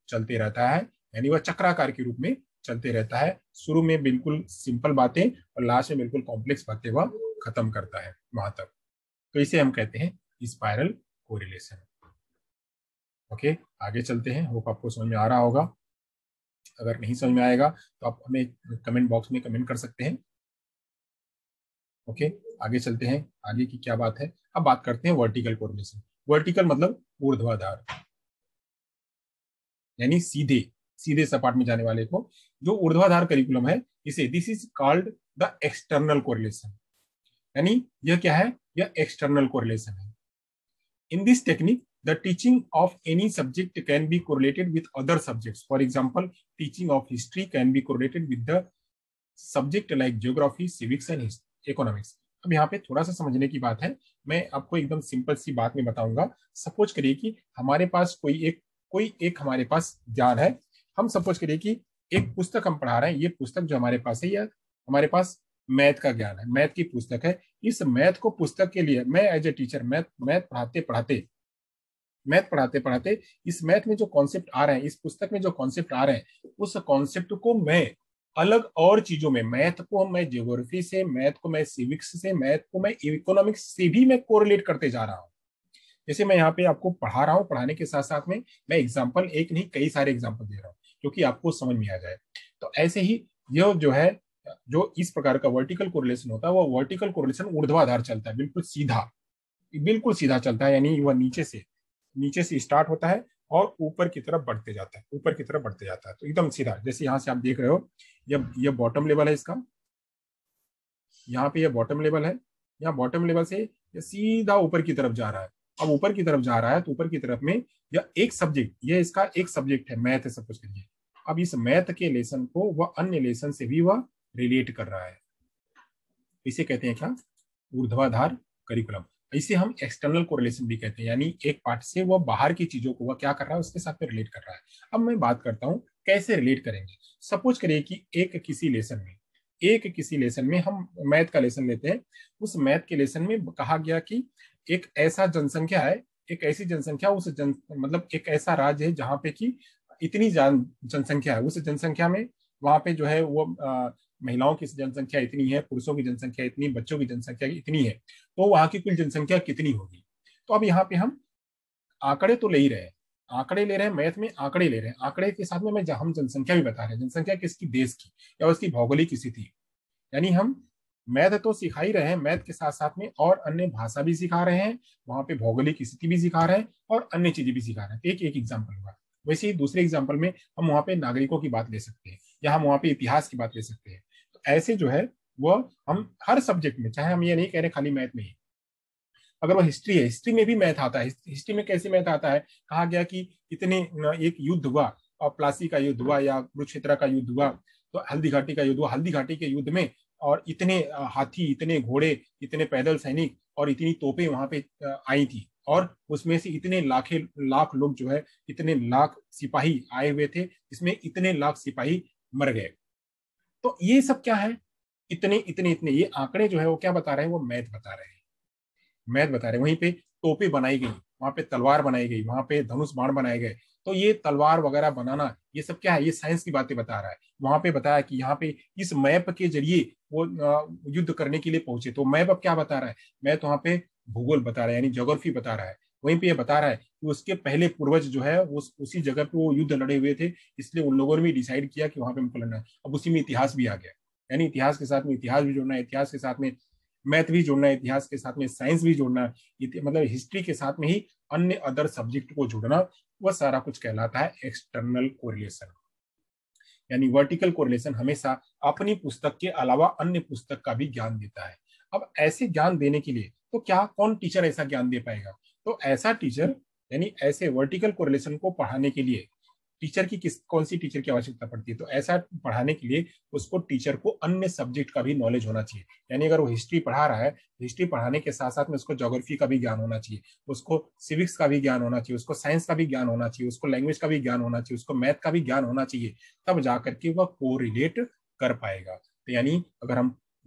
चलते रहता है, यानी वह चक्राकार के रूप में चलते रहता है। शुरू में बिल्कुल सिंपल बातें और लास्ट में बिल्कुल कॉम्प्लेक्स बातें वह खत्म करता है वहां तक। तो इसे हम कहते हैं स्पाइरल कोरिलेशन। ओके, आगे चलते हैं। होप आपको समझ में आ रहा होगा। अगर नहीं समझ में आएगा तो आप हमें कमेंट बॉक्स में कमेंट कर सकते हैं। ओके, आगे चलते हैं। आगे की क्या बात है, अब बात करते हैं वर्टिकल कोरिलेशन। वर्टिकल मतलब ऊर्ध्वाधर, यानी सीधे सीधे सपाट में जाने वाले को जो ऊर्ध्वाधर करिकुलम है, इसे this is called the external correlation. यानी यह क्या है, यह एक्सटर्नल कोरिलेशन है। In this technique the teaching of any subject can be correlated with other subjects. For example, teaching of history can be correlated with the subject like geography, civics and economics. अब यहाँ पे थोड़ा सा समझने की बात है, मैं आपको एकदम सिंपल सी बात में बताऊंगा। सपोज करिए कि हमारे पास कोई एक हमारे पास ज्ञान है। हम सपोज करिए कि एक पुस्तक हम पढ़ा रहे हैं, ये पुस्तक जो हमारे पास है, यह हमारे पास मैथ का ज्ञान है, मैथ की पुस्तक है। इस मैथ को पुस्तक के लिए मैं एज ए टीचर मैथ पढ़ाते पढ़ाते इस मैथ में जो कॉन्सेप्ट आ रहे हैं, इस पुस्तक में जो कॉन्सेप्ट आ रहे हैं, उस कॉन्सेप्ट को मैं अलग और चीजों में, मैथ को मैं ज्योग्राफी से, मैथ को मैं सिविक्स से, मैथ को मैं इकोनॉमिक्स से भी मैं कोरिलेट करते जा रहा हूँ। जैसे मैं यहाँ पे आपको पढ़ा रहा हूँ, पढ़ाने के साथ साथ में मैं एग्जाम्पल एक नहीं कई सारे एग्जाम्पल दे रहा हूँ, क्योंकि आपको समझ में आ जाए। तो ऐसे ही यह जो है, जो इस प्रकार का वर्टिकल कोरिलेशन होता है, वो वर्टिकल कोरिलेशन ऊर्ध्वाधर चलता है, बिल्कुल सीधा चलता है। यानी वह नीचे से स्टार्ट होता है और ऊपर की तरफ बढ़ते जाता है, तो एकदम सीधा। जैसे यहाँ से आप देख रहे हो, यह बॉटम लेवल है इसका, यहाँ पे यह बॉटम लेवल है, यहाँ बॉटम लेवल से यह सीधा ऊपर की तरफ जा रहा है। अब ऊपर की तरफ जा रहा है तो ऊपर की तरफ में यह एक सब्जेक्ट, यह इसका एक सब्जेक्ट है, मैथ है, सब कुछ करिए। अब इस मैथ के लेसन को वह अन्य लेसन से भी वह रिलेट कर रहा है। इसे कहते हैं क्या, ऊर्ध्वाधर करिकुलम। इसे हम एक्सटर्नल कोरिलेशन भी कहते हैं, यानी एक पार्ट से वो बाहर की चीजों को वह क्या कर रहा है, उसके साथ में रिलेट कर रहा है। अब मैं बात करता हूँ कैसे रिलेट करेंगे। सपोज करिए कि एक किसी लेसन में हम मैथ का लेसन लेते हैं। उस मैथ के लेसन में कहा गया कि एक ऐसा जनसंख्या है, एक ऐसी जनसंख्या, मतलब एक ऐसा राज्य है जहाँ पे कि इतनी जनसंख्या है। उस जनसंख्या में वहां पे जो है वो महिलाओं की जनसंख्या इतनी है, पुरुषों की जनसंख्या इतनी, बच्चों की जनसंख्या इतनी है, तो वहां की कुल जनसंख्या कितनी होगी। तो अब यहाँ पे हम आंकड़े तो ले ही रहे हैं, आंकड़े ले रहे हैं, मैथ में आंकड़े ले रहे हैं। आंकड़े के साथ में हम जनसंख्या भी बता रहे हैं, जनसंख्या किसकी, देश की या उसकी भौगोलिक स्थिति। यानी हम मैथ तो सिखा ही रहे हैं, मैथ के साथ साथ में और अन्य भाषा भी सिखा रहे हैं, वहां पे भौगोलिक स्थिति भी सिखा रहे हैं और अन्य चीजें भी सिखा रहे हैं। एक एग्जाम्पल हुआ। वैसे ही दूसरे एग्जाम्पल में हम वहां पे नागरिकों की बात ले सकते हैं, या हम वहां पे इतिहास की बात ले सकते हैं। तो ऐसे जो है वह हम हर सब्जेक्ट में, चाहे हम ये नहीं कह रहे खाली मैथ में ही, अगर वो हिस्ट्री है, हिस्ट्री में भी मैथ आता है। हिस्ट्री में कैसे मैथ आता है, कहा गया कि इतने एक युद्ध हुआ, और प्लासी का युद्ध हुआ या कुरुक्षेत्र का युद्ध हुआ, तो हल्दी घाटी का युद्ध हुआ, हल्दी घाटी के युद्ध में और इतने हाथी, इतने घोड़े, इतने पैदल सैनिक और इतनी तोपें वहां पे आई थी, और उसमें से इतने लाख लोग जो है, इतने लाख सिपाही आए हुए थे, इसमें इतने लाख सिपाही मर गए। तो ये सब क्या है, इतने इतने इतने, ये आंकड़े जो है वो क्या बता रहे हैं, वो मैथ बता रहे हैं। वहीं पे तोपें बनाई गई, वहां पे तलवार बनाई गई, वहां पे धनुष बाण बनाए गए। तो ये तलवार वगैरह बनाना, ये सब क्या है, ये साइंस की बातें बता रहा है। वहां पे बताया कि यहाँ पे इस मैप के जरिए वो युद्ध करने के लिए पहुंचे। तो मैप अब क्या बता रहा है, मैप वहां पे भूगोल बता रहा है, यानी ज्योग्राफी बता रहा है। वहीं पे ये बता रहा है कि उसके पहले पूर्वज जो है उसी जगह पे वो युद्ध लड़े हुए थे, इसलिए उन लोगों ने भी डिसाइड किया कि वहां पे हमको लड़ना है। अब उसी में इतिहास भी आ गया, यानी इतिहास के साथ में इतिहास भी जोड़ना है, इतिहास के साथ में मैथ भी जोड़ना है, इतिहास के साथ में साइंस भी जोड़ना है, मतलब हिस्ट्री के साथ में ही अन्य अदर सब्जेक्ट को जोड़ना, वह सारा कुछ कहलाता है एक्सटर्नल कोरिलेशन। यानी वर्टिकल कोरिलेशन हमेशा अपनी पुस्तक के अलावा अन्य पुस्तक का भी ज्ञान देता है। अब ऐसे ज्ञान देने के लिए तो क्या कौन टीचर ऐसा ज्ञान दे पाएगा, तो ऐसा टीचर, यानी ऐसे वर्टिकल कोरिलेशन को पढ़ाने के लिए टीचर की कौन सी टीचर की आवश्यकता पड़ती है, तो ऐसा पढ़ाने के लिए उसको टीचर को अन्य सब्जेक्ट का भी नॉलेज होना चाहिए। यानी अगर वो हिस्ट्री पढ़ा रहा है, हिस्ट्री पढ़ाने के साथ साथ में उसको ज्योग्राफी का भी ज्ञान होना चाहिए, उसको सिविक्स का भी ज्ञान होना चाहिए, उसको साइंस का भी ज्ञान होना चाहिए, उसको लैंग्वेज का भी ज्ञान होना चाहिए, उसको मैथ का भी ज्ञान होना चाहिए, तब जाकर के वह कोरिलेट कर पाएगा। तो यानी अगर हम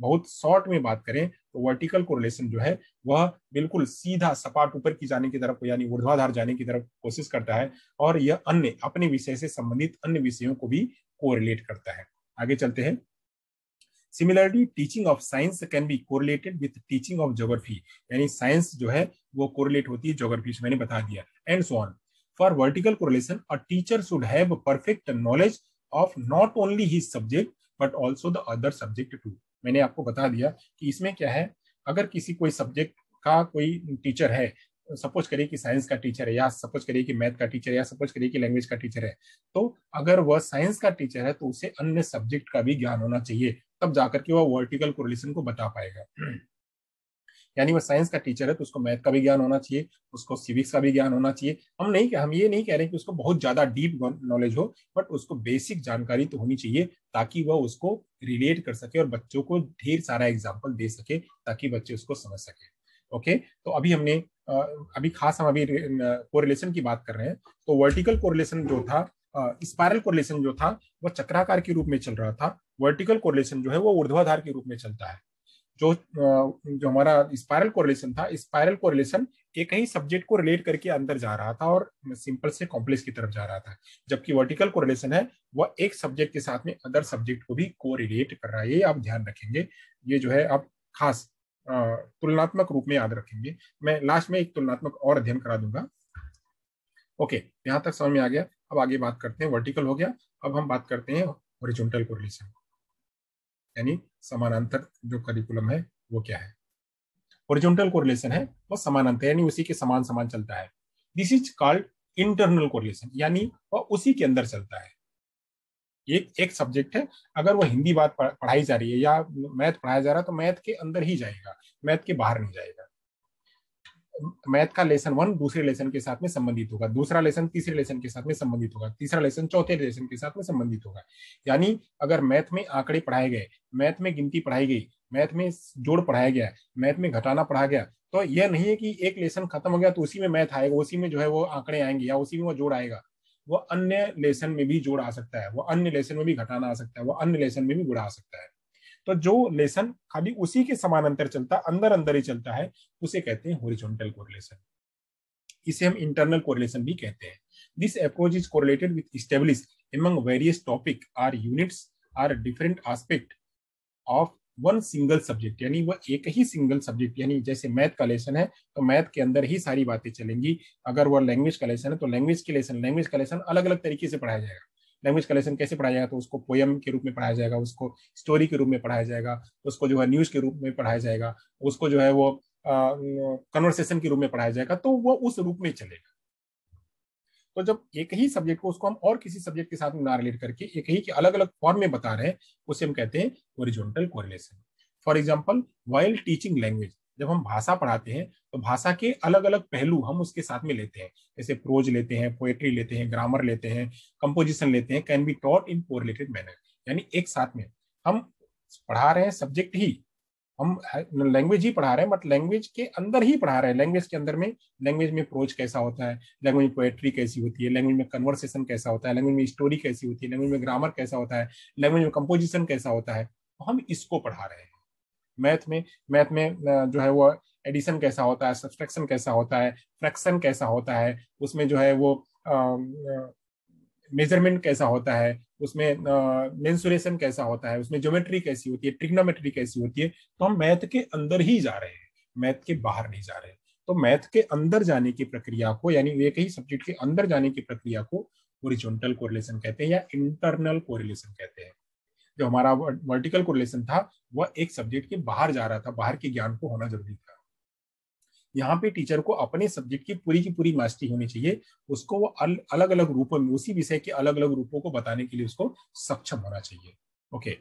बहुत शॉर्ट में बात करें तो वर्टिकल कोरिलेशन जो है वह बिल्कुल सीधा सपाट ऊपर की जाने की तरफ यानी ऊर्ध्वाधर जाने की तरफ कोशिश करता है और यह अन्य अपने विषय से संबंधित अन्य विषयों को भी कोरिलेट करता है। आगे चलते हैं। Similarly teaching of science can be correlated with teaching of geography, यानी साइंस जो है वो कोरिलेट होती है ज्योग्राफी से, मैंने बता दिया। And so on. For vertical correlation a teacher should have perfect knowledge of not only his subject but also the other subject too. मैंने आपको बता दिया कि इसमें क्या है, अगर किसी कोई सब्जेक्ट का कोई टीचर है, सपोज करिए कि साइंस का टीचर है, या सपोज करिए कि मैथ का टीचर है, या सपोज करिए कि लैंग्वेज का टीचर है, तो अगर वह साइंस का टीचर है तो उसे अन्य सब्जेक्ट का भी ज्ञान होना चाहिए, तब जाकर के वह वर्टिकल कोरिलेशन को बता पाएगा। यानी वह साइंस का टीचर है तो उसको मैथ का भी ज्ञान होना चाहिए, उसको सिविक्स का भी ज्ञान होना चाहिए। हम ये नहीं कह रहे कि उसको बहुत ज्यादा डीप नॉलेज हो, बट उसको बेसिक जानकारी तो होनी चाहिए ताकि वह उसको रिलेट कर सके और बच्चों को ढेर सारा एग्जाम्पल दे सके ताकि बच्चे उसको समझ सके। ओके, तो अभी हमने अभी खास हम अभी कोरिलेशन की बात कर रहे हैं। तो वर्टिकल कोरिलेशन जो था, स्पाइरल कोरिलेशन जो था वह चक्राकार के रूप में चल रहा था, वर्टिकल कोरिलेशन जो है वो ऊर्ध्वाधर के रूप में चलता है। जो हमारा स्पाइरल कोरिलेशन था, स्पाइरल कोरिलेशन एक ही सब्जेक्ट को रिलेट करके अंदर जा रहा था और सिंपल से कॉम्प्लेक्स की तरफ जा रहा था, जबकि वर्टिकल कोरिलेशन है वह एक सब्जेक्ट के साथ में अदर सब्जेक्ट को भी कोरिलेट कर रहा है। ये आप ध्यान रखेंगे, ये जो है आप खास तुलनात्मक रूप में याद रखेंगे। मैं लास्ट में एक तुलनात्मक और अध्ययन करा दूंगा। ओके, यहां तक समझ में आ गया। अब आगे बात करते हैं, वर्टिकल हो गया, अब हम बात करते हैं हॉरिजॉन्टल कोरिलेशन, यानी समानांतर जो करिकुलम है वो क्या है। हॉरिजॉन्टल कोरिलेशन है वो समानांतर यानी उसी के समान समान चलता है। This is called internal correlation, यानी वह उसी के अंदर चलता है। एक सब्जेक्ट है, अगर वो हिंदी बात पढ़ाई जा रही है या मैथ पढ़ाया जा रहा है तो मैथ के अंदर ही जाएगा, मैथ के बाहर नहीं जाएगा। मैथ का लेसन 1 दूसरे लेसन के साथ में संबंधित होगा, दूसरा लेसन तीसरे लेसन के साथ में संबंधित होगा, तीसरा लेसन चौथे लेसन के साथ में संबंधित होगा। यानी अगर मैथ में आंकड़े पढ़ाए गए, मैथ में गिनती पढ़ाई गई, मैथ में जोड़ पढ़ाया गया, मैथ में घटाना पढ़ा गया, तो यह नहीं है कि एक लेसन खत्म हो गया तो उसी में मैथ आएगा, उसी में जो है वो आंकड़े आएंगे या उसी में वो जोड़ आएगा। वो अन्य लेसन में भी जोड़ आ सकता है, वो अन्य लेसन में भी घटाना आ सकता है, वो अन्य लेसन में भी गुणा आ सकता है। तो जो लेसन खाली उसी के समानांतर चलता है, अंदर अंदर ही चलता है, उसे कहते हैं हॉरिजॉन्टल कोरिलेशन। इसे हम इंटरनल कोरिलेशन भी कहते हैं। This approach is correlated with establish among various topic or units or different aspect of one single subject, यानी वह एक ही सिंगल सब्जेक्ट, यानी जैसे मैथ का लेसन है तो मैथ के अंदर ही सारी बातें चलेंगी। अगर वह लैंग्वेज का लेसन है तो लैंग्वेज का लेसन अलग अलग तरीके से पढ़ाया जाएगा। लैंग्वेज का लेसन कैसे पढ़ाया जाएगा, तो उसको पोयम के रूप में पढ़ाया जाएगा, उसको स्टोरी के रूप में पढ़ाया जाएगा, उसको जो है न्यूज के रूप में पढ़ाया जाएगा, उसको जो है वो कन्वर्सेशन के रूप में पढ़ाया जाएगा, तो वो उस रूप में चलेगा। तो जब एक ही सब्जेक्ट को उसको हम और किसी सब्जेक्ट के साथ में ना रिलेट करके एक ही के अलग अलग फॉर्म में बता रहे हैं, उसे हम कहते हैं horizontal correlation. For example, while teaching language, जब हम भाषा पढ़ाते हैं तो भाषा के अलग अलग पहलू हम उसके साथ में लेते हैं, जैसे प्रोज लेते हैं, पोएट्री लेते हैं, ग्रामर लेते हैं, कंपोजिशन लेते हैं, can be taught in correlated manner. यानी एक साथ में हम पढ़ा रहे हैं सब्जेक्ट ही, हम लैंग्वेज ही पढ़ा रहे हैं, बट लैंग्वेज के अंदर ही पढ़ा रहे हैं। लैंग्वेज के अंदर में, लैंग्वेज में प्रोज कैसा होता है, लैंग्वेज में पोएट्री कैसी होती है, लैंग्वेज में कन्वर्सेशन कैसा होता है, लैंग्वेज में स्टोरी कैसी होती है, लैंग्वेज में ग्रामर कैसा होता है, लैंग्वेज में कंपोजिशन कैसा होता है, तो हम इसको पढ़ा रहे हैं। मैथ में जो है वो एडिशन कैसा होता है, सब्सट्रैक्शन कैसा होता है, फ्रैक्शन कैसा होता है, उसमें जो है वो मेजरमेंट कैसा होता है, उसमें मेंसुरेशन कैसा होता है, उसमें ज्योमेट्री कैसी होती है, ट्रिग्नोमेट्री कैसी होती है। तो हम मैथ के अंदर ही जा रहे हैं, मैथ के बाहर नहीं जा रहे हैं। तो मैथ के अंदर जाने की प्रक्रिया को, यानी एक ही सब्जेक्ट के अंदर जाने की प्रक्रिया को हॉरिजॉन्टल कोरिलेशन कहते हैं या इंटरनल कोरिलेशन कहते हैं। जो हमारा वर्टिकल कोरिलेशन था वह एक सब्जेक्ट के बाहर जा रहा था, बाहर के ज्ञान को होना जरूरी था। यहाँ पे टीचर को अपने सब्जेक्ट की पूरी मास्टरी होनी चाहिए, उसको वो अलग अलग रूपों में उसी विषय के अलग अलग रूपों को बताने के लिए उसको सक्षम होना चाहिए। Okay,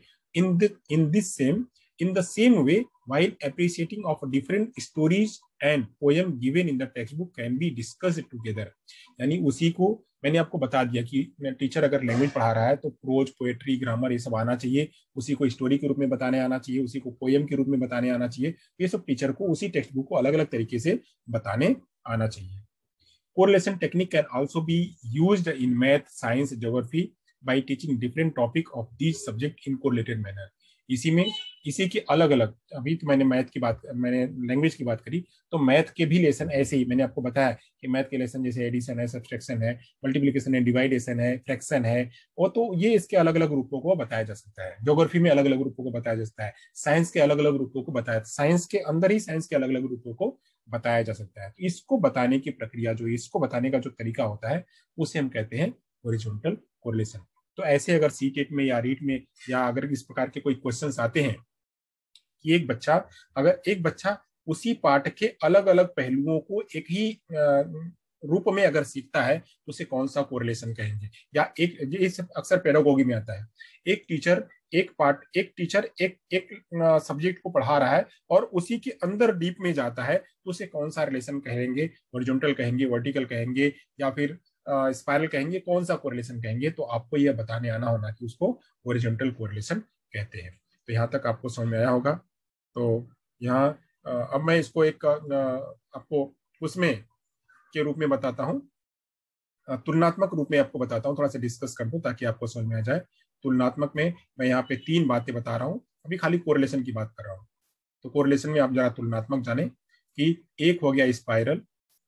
in the same way, while appreciating of different stories and poem given in the textbook can be discussed together। यानी उसी को मैंने आपको बता दिया कि टीचर अगर लैंग्वेज पढ़ा रहा है तो प्रोज, पोएट्री, ग्रामर ये सब आना चाहिए, उसी को स्टोरी के रूप में बताने आना चाहिए, उसी को पोएम के रूप में बताने आना चाहिए। ये सब टीचर को उसी टेक्स्ट बुक को अलग अलग तरीके से बताने आना चाहिए। Correlation technique can also be used in math, science, geography by teaching different topic of these subject in correlated manner। इसी में इसी की अलग अलग, अभी तो मैंने लैंग्वेज की बात करी, तो मैथ के भी लेसन ऐसे ही मैंने आपको बताया कि मैथ के लेसन जैसे एडिशन है, सब्सट्रैक्शन है, मल्टीप्लिकेशन है, डिवाइडेशन है, फ्रैक्शन है, वो तो ये इसके अलग अलग रूपों को बताया जा सकता है। ज्योग्राफी में अलग अलग रूपों को बताया जा सकता है, साइंस के अलग अलग रूपों को बताया, साइंस के अंदर ही साइंस के अलग अलग रूपों को बताया जा सकता है। तो इसको बताने की प्रक्रिया, जो इसको बताने का जो तरीका होता है, उसे हम कहते हैं हॉरिजॉन्टल कोरिलेशन। तो ऐसे अगर सीटेट में या रीट में या अगर इस प्रकार के कोई क्वेश्चंस आते हैं कि एक बच्चा उसी पाठ के अलग अलग पहलुओं को एक ही रूप में अगर सीखता है तो उसे कौन सा कोरिलेशन कहेंगे, या एक ये अक्सर पेडागोगी में आता है, एक टीचर एक एक सब्जेक्ट को पढ़ा रहा है और उसी के अंदर डीप में जाता है, तो उसे कौन सा रिलेशन कहेंगे, हॉरिजॉन्टल कहेंगे, वर्टिकल कहेंगे, या फिर स्पाइरल कहेंगे, कौन सा कोरिलेशन कहेंगे, तो आपको यह बताने आना होना कि उसको हॉरिजॉन्टल कोरिलेशन कहते हैं। तो यहाँ तक आपको समझ में आया होगा। तो यहाँ अब मैं इसको एक आपको उसमें के रूप में बताता हूँ, तुलनात्मक रूप में आपको बताता हूँ, थोड़ा सा डिस्कस कर दूं ताकि आपको समझ में आ जाए। तुलनात्मक में मैं यहाँ पे 3 बातें बता रहा हूँ, अभी खाली कोरिलेशन की बात कर रहा हूँ। तो कोरिलेशन में आप जरा तुलनात्मक जाने कि एक हो गया स्पाइरल,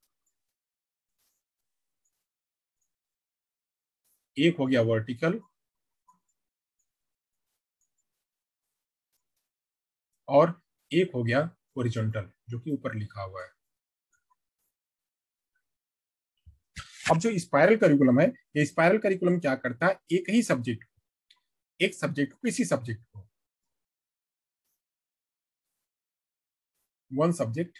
एक हो गया वर्टिकल, और एक हो गया हॉरिजॉन्टल, जो कि ऊपर लिखा हुआ है। अब जो स्पाइरल करिकुलम है, ये स्पाइरल करिकुलम क्या करता है, एक ही सब्जेक्ट, एक सब्जेक्ट को, किसी सब्जेक्ट को, वन सब्जेक्ट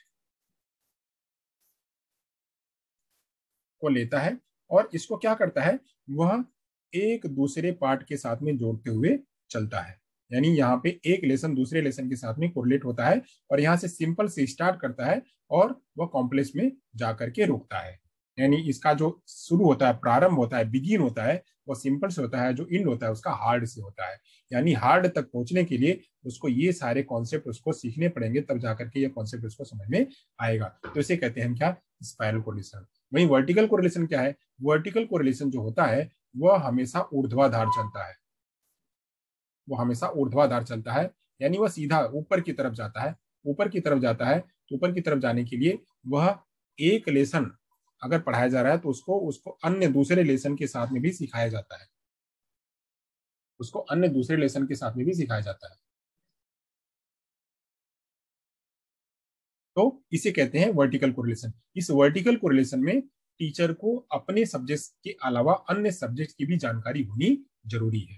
को लेता है और इसको क्या करता है, वह एक दूसरे पार्ट के साथ में जोड़ते हुए चलता है। यानी यहाँ पे एक लेसन दूसरे लेसन के साथ में कोरिलेट होता है और यहाँ से सिंपल से स्टार्ट करता है और वह कॉम्प्लेक्स में जाकर के रुकता है। यानी इसका जो शुरू होता है, प्रारंभ होता है, बिगिन होता है, वो सिंपल से होता है, जो एंड होता है उसका हार्ड से होता है। यानी हार्ड तक पहुंचने के लिए उसको ये सारे कॉन्सेप्ट उसको सीखने पड़ेंगे, तब जाकर के ये कॉन्सेप्ट उसको समझ में आएगा। तो इसे कहते हैं हम क्या, स्पाइरल कोरिलेशन। वहीं वर्टिकल कोरिलेशन क्या है, वर्टिकल कोरिलेशन जो होता है वह हमेशा ऊर्ध्वाधर चलता है, वो हमेशा ऊर्ध्वाधर चलता है, यानी वह सीधा ऊपर की तरफ जाता है, ऊपर की तरफ जाता है। तो ऊपर की तरफ जाने के लिए वह एक लेसन अगर पढ़ाया जा रहा है तो उसको उसको अन्य दूसरे लेसन के साथ में भी सिखाया जाता है, उसको अन्य दूसरे लेसन के साथ में भी सिखाया जाता है। तो इसे कहते हैं वर्टिकल कोरिलेशन। इस वर्टिकल कोरिलेशन में टीचर को अपने सब्जेक्ट के अलावा अन्य सब्जेक्ट की भी जानकारी होनी जरूरी है।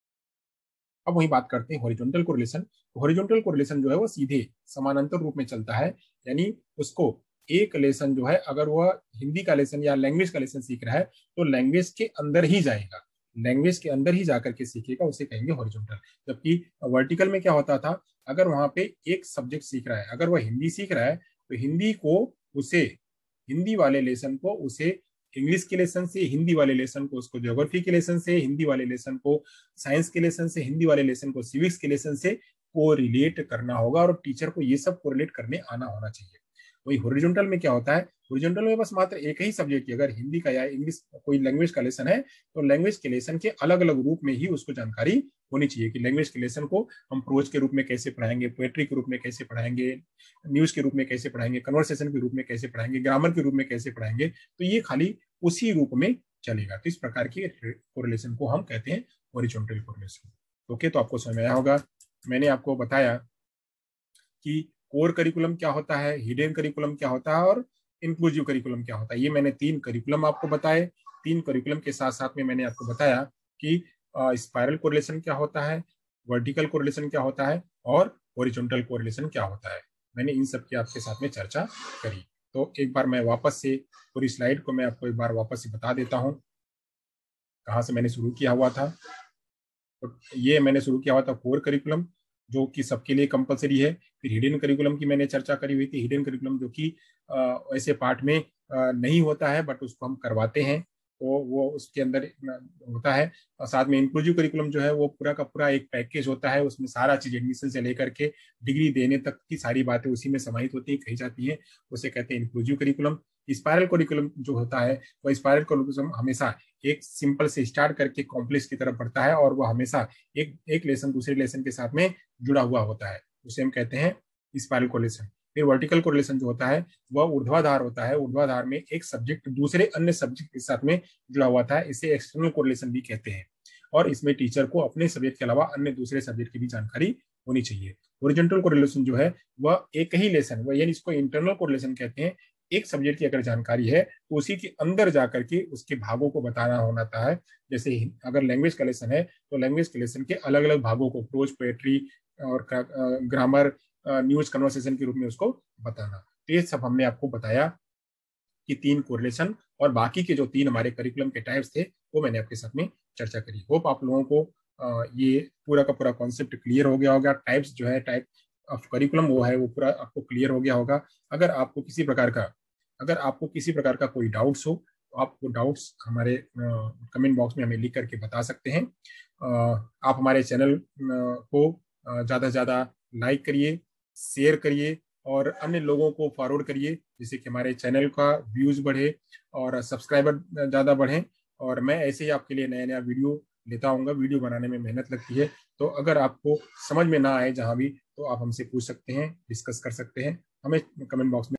अब वही बात करते हैं हॉरिजॉन्टल कोरिलेशन। हॉरिजॉन्टल कोरिलेशन जो है वो सीधे समानांतर रूप में चलता है, यानी उसको एक लेसन जो है, अगर वह हिंदी का लेसन या लैंग्वेज का लेसन सीख रहा है तो लैंग्वेज के अंदर ही जाएगा, लैंग्वेज के अंदर ही जाकर के सीखेगा, उसे कहेंगे हॉरिजॉन्टल। जबकि वर्टिकल में क्या होता था, अगर वहां पे एक सब्जेक्ट सीख रहा है, अगर वह हिंदी सीख रहा है तो हिंदी को उसे, हिंदी वाले लेसन को उसे इंग्लिश के लेसन से, हिंदी वाले लेसन को उसको ज्योग्राफी के लेसन से, हिंदी वाले लेसन को साइंस के लेसन से, हिंदी वाले लेसन को सिविक्स के लेसन से को रिलेट करना होगा, और टीचर को ये सब कोरिलेट करने आना होना चाहिए। वही हॉरिजॉन्टल में क्या होता है, हॉरिजॉन्टल में बस मात्र एक ही सब्जेक्ट की, अगर हिंदी का या इंग्लिश कोई लैंग्वेज का लेसन है तो लैंग्वेज के लेसन के अलग अलग रूप में ही उसको जानकारी होनी चाहिए कि लैंग्वेज के लेसन को हम प्रोज के रूप में कैसे पढ़ाएंगे, पोएट्री के रूप में कैसे पढ़ाएंगे, न्यूज के रूप में कैसे पढ़ाएंगे, कन्वर्सेशन के रूप में कैसे पढ़ाएंगे, ग्रामर के रूप में कैसे पढ़ाएंगे। तो ये खाली उसी रूप में चलेगा। तो इस प्रकार की कोरिलेशन को हम कहते हैं हॉरिजॉन्टल कोरिलेशन। ओके, तो आपको समझ में आया होगा। मैंने आपको बताया कि कोर करिकुलम क्या होता है, हिडन करिकुलम क्या होता है, और इंक्लूसिव करिकुलम क्या होता है। ये मैंने 3 करिकुलम आपको बताए। 3 करिकुलम के साथ साथ में मैंने आपको बताया कि स्पाइरल कोरिलेशन क्या होता है, वर्टिकल कोरिलेशन क्या होता है, और हॉरिजॉन्टल कोरिलेशन क्या होता है। मैंने इन सब की आपके साथ में चर्चा करी। तो एक बार मैं वापस से पूरी स्लाइड को मैं आपको एक बार वापस से बता देता हूँ कहाँ से मैंने शुरू किया हुआ था। तो ये मैंने शुरू किया हुआ था कोर करिकुलम, जो कि सबके लिए कंपलसरी है। फिर हिडन करिकुलम की मैंने चर्चा करी हुई थी, हिडन करिकुलम जो कि ऐसे पार्ट में नहीं होता है बट उसको हम करवाते हैं, तो वो उसके अंदर होता है। और साथ में इंक्लूसिव करिकुलम जो है वो पूरा का पूरा एक पैकेज होता है, उसमें सारा चीज एडमिशन से लेकर के डिग्री देने तक की सारी बातें उसी में समाहित होती है, कही जाती है, उसे कहते हैं इंक्लूसिव करिकुलम। स्पायरल करिकुलम जो होता है वह स्पायरल करिकुलम हमेशा एक सिंपल से स्टार्ट करके कॉम्प्लेक्स की तरफ बढ़ता है और वह हमेशा एक लेसन दूसरे लेसन के साथ में जुड़ा हुआ होता है, उसे हम कहते हैं स्पायरल कोरिलेशन। फिर वर्टिकल कोरिलेशन जो होता है वह ऊर्ध्वाधर होता है, ऊर्ध्वाधर में एक सब्जेक्ट दूसरे अन्य सब्जेक्ट के साथ में जुड़ा हुआ था, इसे एक्सटर्नल कोरिलेशन भी कहते हैं। और इसमें टीचर को अपने सब्जेक्ट के अलावा अन्य दूसरे सब्जेक्ट की भी जानकारी होनी चाहिए। हॉरिजॉन्टल कोरिलेशन जो है वह एक ही लेसन, वह यानी इसको इंटरनल कोरिलेशन कहते हैं। एक सब्जेक्ट की अगर जानकारी है तो उसी के अंदर जाकर के उसके भागों को बताना होना है। जैसे अगर लैंग्वेज का लेसन है तो लैंग्वेज के लेसन के अलग अलग भागों को प्रोज, पोएट्री और ग्रामर, न्यूज, कन्वर्सेशन के रूप में उसको बताना। तो ये सब हमने आपको बताया कि 3 कोरिलेशन, और बाकी के जो 3 हमारे करिकुलम के टाइप्स थे वो मैंने आपके साथ में चर्चा करी। होप आप लोगों को ये पूरा का पूरा कॉन्सेप्ट क्लियर हो गया होगा। टाइप्स जो है, टाइप ऑफ करिकुलम वो है, वो पूरा आपको क्लियर हो गया होगा। अगर आपको किसी प्रकार का कोई डाउट्स हो तो आप वो डाउट्स हमारे कमेंट बॉक्स में हमें लिख करके बता सकते हैं। आप हमारे चैनल को ज़्यादा से ज़्यादा लाइक करिए, शेयर करिए और अन्य लोगों को फॉरवर्ड करिए, जिससे कि हमारे चैनल का व्यूज बढ़े और सब्सक्राइबर ज़्यादा बढ़े। और मैं ऐसे ही आपके लिए नया नया वीडियो लेता आऊँगा। वीडियो बनाने में मेहनत लगती है, तो अगर आपको समझ में ना आए जहाँ भी, तो आप हमसे पूछ सकते हैं, डिस्कस कर सकते हैं, हमें कमेंट बॉक्स में